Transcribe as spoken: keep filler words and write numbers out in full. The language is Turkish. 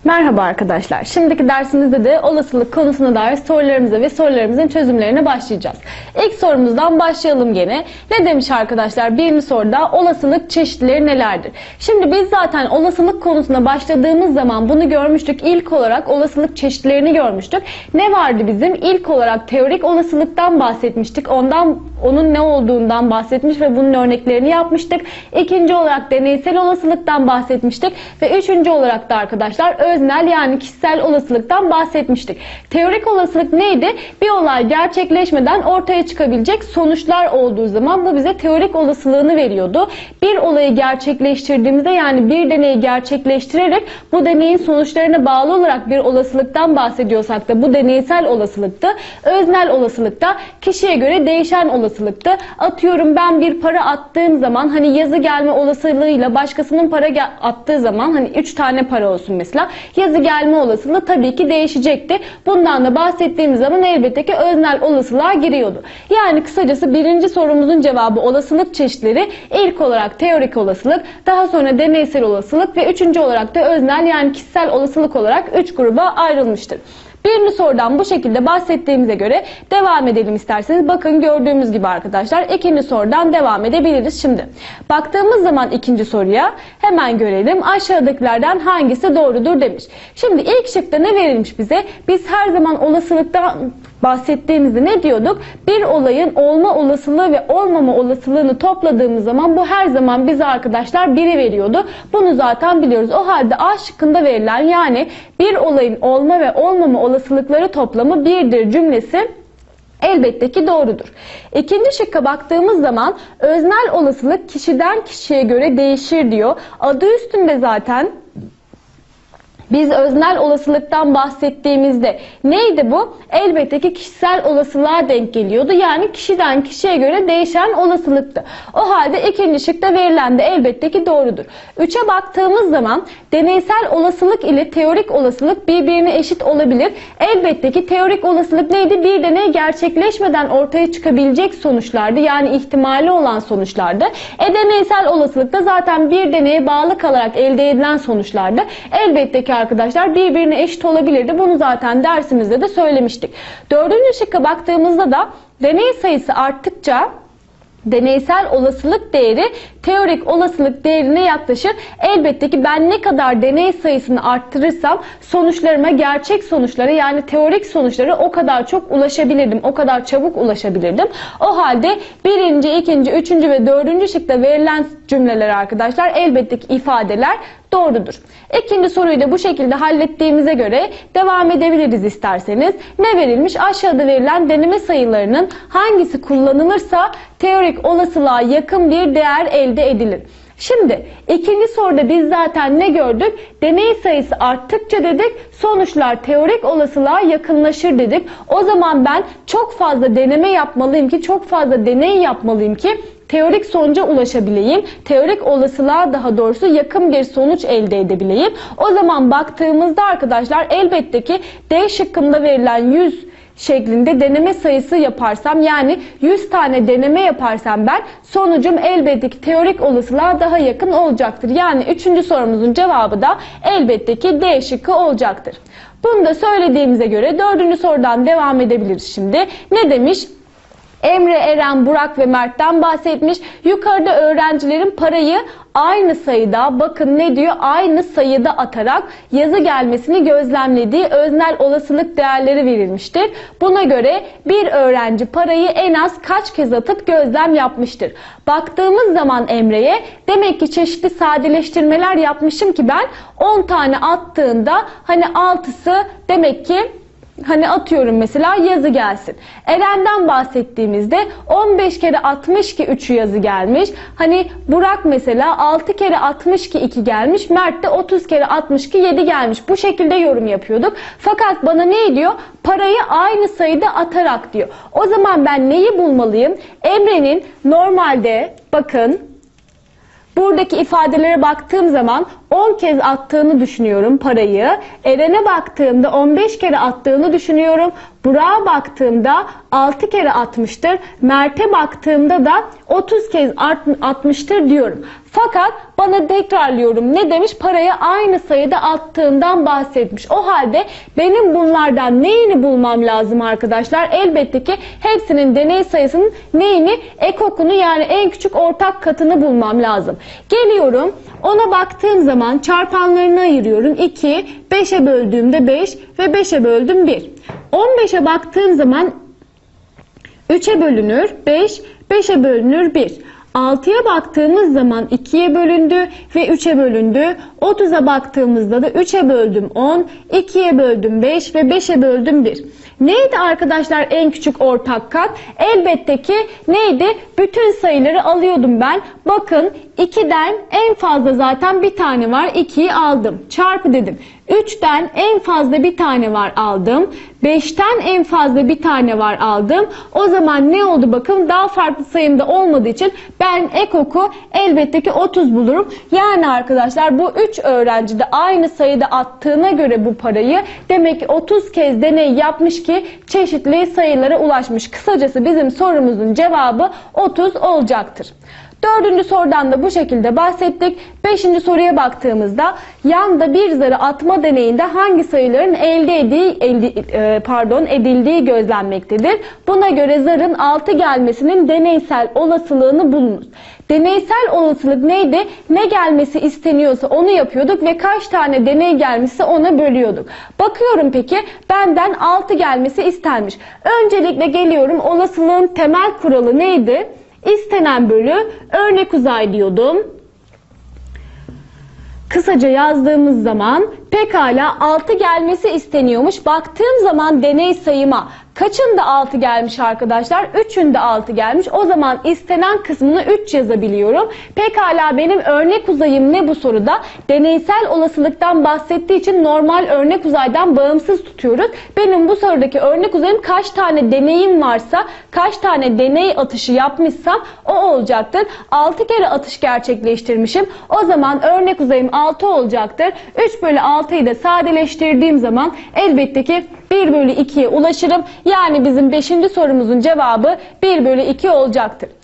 Merhaba arkadaşlar. Şimdiki dersimizde de olasılık konusuna dair sorularımıza ve sorularımızın çözümlerine başlayacağız. İlk sorumuzdan başlayalım gene. Ne demiş arkadaşlar? Birinci soruda olasılık çeşitleri nelerdir? Şimdi biz zaten olasılık konusuna başladığımız zaman bunu görmüştük. İlk olarak olasılık çeşitlerini görmüştük. Ne vardı bizim? İlk olarak teorik olasılıktan bahsetmiştik. Ondan onun ne olduğundan bahsetmiş ve bunun örneklerini yapmıştık. İkinci olarak deneysel olasılıktan bahsetmiştik ve üçüncü olarak da arkadaşlar öznel yani kişisel olasılıktan bahsetmiştik. Teorik olasılık neydi? Bir olay gerçekleşmeden ortaya çıkabilecek sonuçlar olduğu zaman bu bize teorik olasılığını veriyordu. Bir olayı gerçekleştirdiğimizde yani bir deneyi gerçekleştirerek bu deneyin sonuçlarına bağlı olarak bir olasılıktan bahsediyorsak da bu deneysel olasılıktı. Öznel olasılıkta kişiye göre değişen olasılıktı. Atıyorum ben bir para attığım zaman hani yazı gelme olasılığıyla başkasının para attığı zaman hani üç tane para olsun mesela. Yazı gelme olasılığı tabii ki değişecekti. Bundan da bahsettiğimiz zaman elbette ki öznel olasılığa giriyordu. Yani kısacası birinci sorumuzun cevabı olasılık çeşitleri ilk olarak teorik olasılık, daha sonra deneysel olasılık ve üçüncü olarak da öznel yani kişisel olasılık olarak üç gruba ayrılmıştır. Birinci sorudan bu şekilde bahsettiğimize göre devam edelim isterseniz. Bakın gördüğümüz gibi arkadaşlar ikinci sorudan devam edebiliriz şimdi. Baktığımız zaman ikinci soruya hemen görelim. Aşağıdakilerden hangisi doğrudur demiş. Şimdi ilk şıkta ne verilmiş bize? Biz her zaman olasılıktan bahsettiğimizde ne diyorduk? Bir olayın olma olasılığı ve olmama olasılığını topladığımız zaman bu her zaman bize arkadaşlar biri veriyordu. Bunu zaten biliyoruz. O halde A şıkkında verilen yani bir olayın olma ve olmama olasılıkları toplamı birdir cümlesi elbette ki doğrudur. İkinci şıkka baktığımız zaman öznel olasılık kişiden kişiye göre değişir diyor. Adı üstünde zaten biz öznel olasılıktan bahsettiğimizde neydi bu? Elbette ki kişisel olasılığa denk geliyordu. Yani kişiden kişiye göre değişen olasılıktı. O halde ikinci şıkta verilen de elbette ki doğrudur. Üçe baktığımız zaman deneysel olasılık ile teorik olasılık birbirine eşit olabilir. Elbette ki teorik olasılık neydi? Bir deney gerçekleşmeden ortaya çıkabilecek sonuçlardı. Yani ihtimali olan sonuçlardı. E deneysel olasılık da zaten bir deneye bağlı kalarak elde edilen sonuçlardı. Elbette ki arkadaşlar birbirine eşit olabilirdi. Bunu zaten dersimizde de söylemiştik. Dördüncü şıkka baktığımızda da deney sayısı arttıkça deneysel olasılık değeri teorik olasılık değerine yaklaşır. Elbette ki ben ne kadar deney sayısını arttırırsam sonuçlarıma, gerçek sonuçlara yani teorik sonuçlara o kadar çok ulaşabilirdim. O kadar çabuk ulaşabilirdim. O halde birinci, ikinci, üçüncü ve dördüncü şıkta verilen cümleler arkadaşlar elbette ki ifadeler doğrudur. İkinci soruyu da bu şekilde hallettiğimize göre devam edebiliriz isterseniz. Ne verilmiş? Aşağıda verilen deneme sayılarının hangisi kullanılırsa teorik olasılığa yakın bir değer elde edilir. Şimdi ikinci soruda biz zaten ne gördük? Deney sayısı arttıkça dedik, sonuçlar teorik olasılığa yakınlaşır dedik. O zaman ben çok fazla deneme yapmalıyım ki, çok fazla deney yapmalıyım ki teorik sonuca ulaşabileyim. Teorik olasılığa daha doğrusu yakın bir sonuç elde edebileyim. O zaman baktığımızda arkadaşlar elbette ki D şıkkında verilen yüz şeklinde deneme sayısı yaparsam yani yüz tane deneme yaparsam ben sonucum elbette ki teorik olasılığa daha yakın olacaktır. Yani üçüncü sorumuzun cevabı da elbette ki D şıkkı olacaktır. Bunu da söylediğimize göre dördüncü sorudan devam edebiliriz şimdi. Ne demiş? Emre, Eren, Burak ve Mert'ten bahsetmiş. Yukarıda öğrencilerin parayı aynı sayıda, bakın ne diyor? Aynı sayıda atarak yazı gelmesini gözlemlediği öznel olasılık değerleri verilmiştir. Buna göre bir öğrenci parayı en az kaç kez atıp gözlem yapmıştır? Baktığımız zaman Emre'ye demek ki çeşitli sadeleştirmeler yapmışım ki ben on tane attığında hani altısı demek ki hani atıyorum mesela yazı gelsin. Eren'den bahsettiğimizde on beş kere atmış ki üçü yazı gelmiş. Hani Burak mesela altı kere atmış ki iki gelmiş. Mert de otuz kere atmış ki yedi gelmiş. Bu şekilde yorum yapıyorduk. Fakat bana ne diyor? Parayı aynı sayıda atarak diyor. O zaman ben neyi bulmalıyım? Emre'nin normalde bakın buradaki ifadelere baktığım zaman on kez attığını düşünüyorum parayı. Eren'e baktığımda on beş kere attığını düşünüyorum. Burak'a baktığımda altı kere atmıştır. Mert'e baktığımda da otuz kez atmıştır diyorum. Fakat bana tekrarlıyorum ne demiş? Parayı aynı sayıda attığından bahsetmiş. O halde benim bunlardan neyini bulmam lazım arkadaşlar? Elbette ki hepsinin deney sayısının neyini? Ekokunu yani en küçük ortak katını bulmam lazım. Geliyorum ona baktığım zaman çarpanlarını ayırıyorum. iki, beşe böldüğümde beş ve beşe böldüm bir. on beşe baktığım zaman üçe bölünür beş, beşe bölünür bir. altıya baktığımız zaman ikiye bölündü ve üçe bölündü. otuza baktığımızda da üçe böldüm on, ikiye böldüm beş ve beşe böldüm bir. Neydi arkadaşlar en küçük ortak kat? Elbette ki neydi? Bütün sayıları alıyordum ben. Bakın ikiden en fazla zaten bir tane var. ikiyi aldım. Çarpı dedim. üçten en fazla bir tane var aldım. beşten en fazla bir tane var aldım. O zaman ne oldu bakın? Daha farklı sayımda olmadığı için ben ekoku elbette ki otuz bulurum. Yani arkadaşlar bu üç öğrenci de aynı sayıda attığına göre bu parayı demek ki otuz kez deney yapmış ki çeşitli sayılara ulaşmış. Kısacası bizim sorumuzun cevabı otuz olacaktır. Dördüncü sorudan da bu şekilde bahsettik. Beşinci soruya baktığımızda yanda bir zarı atma deneyinde hangi sayıların elde edildiği, elde, pardon, edildiği gözlenmektedir. Buna göre zarın altı gelmesinin deneysel olasılığını bulunuz. Deneysel olasılık neydi? Ne gelmesi isteniyorsa onu yapıyorduk ve kaç tane deney gelmişse ona bölüyorduk. Bakıyorum peki benden altı gelmesi istenmiş. Öncelikle geliyorum olasılığın temel kuralı neydi? İstenen bölü örnek uzay diyordum. Kısaca yazdığımız zaman pekala altı gelmesi isteniyormuş. Baktığım zaman deney sayıma kaçın da altı gelmiş arkadaşlar? üçün de altı gelmiş. O zaman istenen kısmını üç yazabiliyorum. Pekala benim örnek uzayım ne bu soruda? Deneysel olasılıktan bahsettiği için normal örnek uzaydan bağımsız tutuyoruz. Benim bu sorudaki örnek uzayım kaç tane deneyim varsa, kaç tane deney atışı yapmışsam o olacaktır. altı kere atış gerçekleştirmişim. O zaman örnek uzayım altı olacaktır. üç bölü altıyı da sadeleştirdiğim zaman elbette ki bir bölü ikiye ulaşırım. Yani bizim beşinci sorumuzun cevabı bir bölü iki olacaktır.